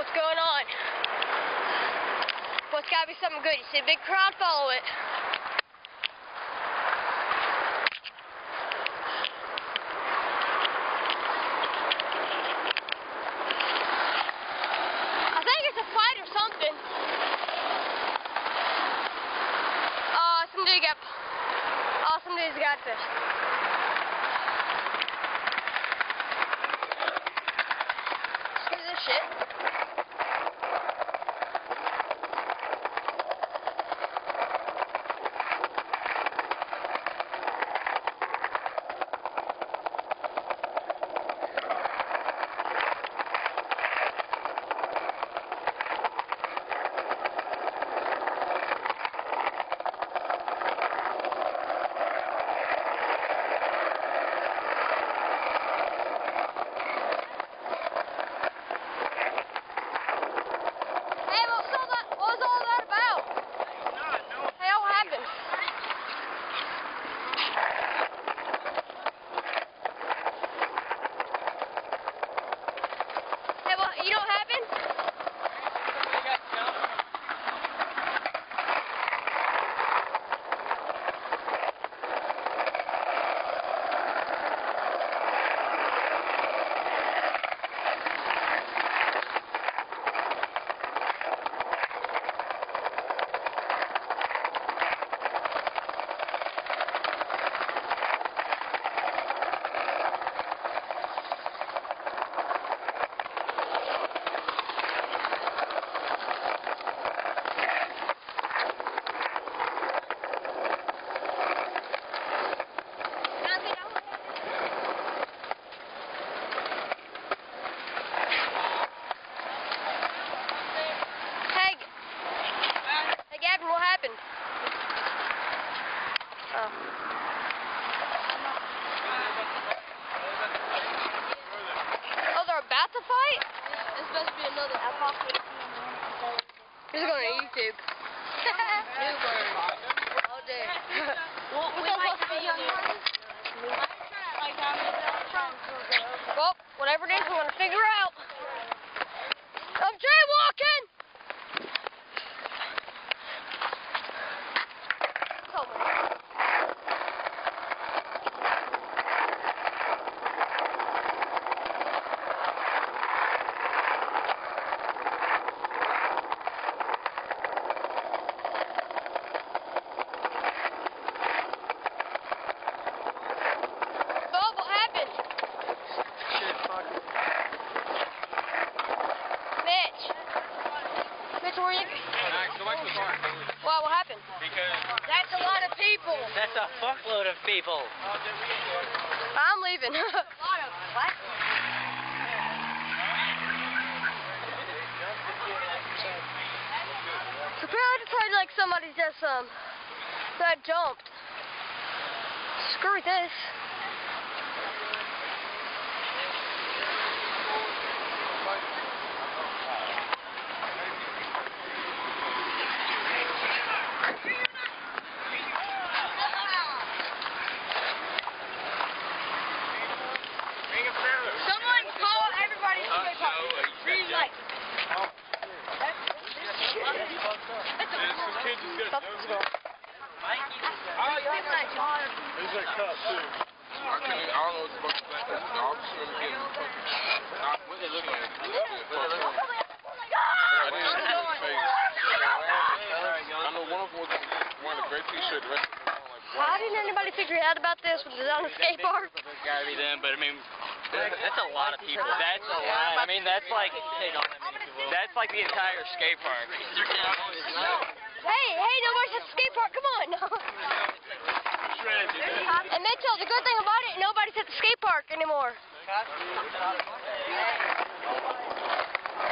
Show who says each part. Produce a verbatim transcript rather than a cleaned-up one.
Speaker 1: what's going on. Well, it's gotta be something good. You see a big crowd, follow it. I think it's a fight or something. Oh, some dude got, oh, some dude's got this. Screw this shit. You know what happened? What happened? Oh. Oh, they're about to fight?
Speaker 2: Yeah, it's supposed to be another apocalypse.
Speaker 1: This is going to YouTube.
Speaker 2: Oh, dear. Well, we might be on
Speaker 1: Well, whatever it is, we're going to figure out. I'm jaywalking! Mitch, where are you?
Speaker 3: Max, go back to the car.
Speaker 1: Well, what happened?
Speaker 3: Because
Speaker 2: that's a lot of people.
Speaker 4: That's a fuckload of people.
Speaker 1: I'm leaving.
Speaker 2: A lot of what?
Speaker 1: So apparently it's hard, like somebody just um that jumped. Screw this.
Speaker 2: Someone call everybody to the car. Green light.
Speaker 3: There's a cup too. I can't even, I don't know what's supposed to be like. The officer was getting fucking. What they looking at? What they looking at? I didn't see his face. I know one of them was wearing a gray t-shirt. The rest of them were like
Speaker 1: How didn't anybody figure out about this when it was on the skate park?
Speaker 4: It's gotta be them, but I mean, that's a lot of people. That's a lot. I mean, that's like, that's like the entire skate park.
Speaker 1: Hey, hey, nobody's at the skate park. Come on. And Mitchell, the good thing about it, nobody's at the skate park anymore.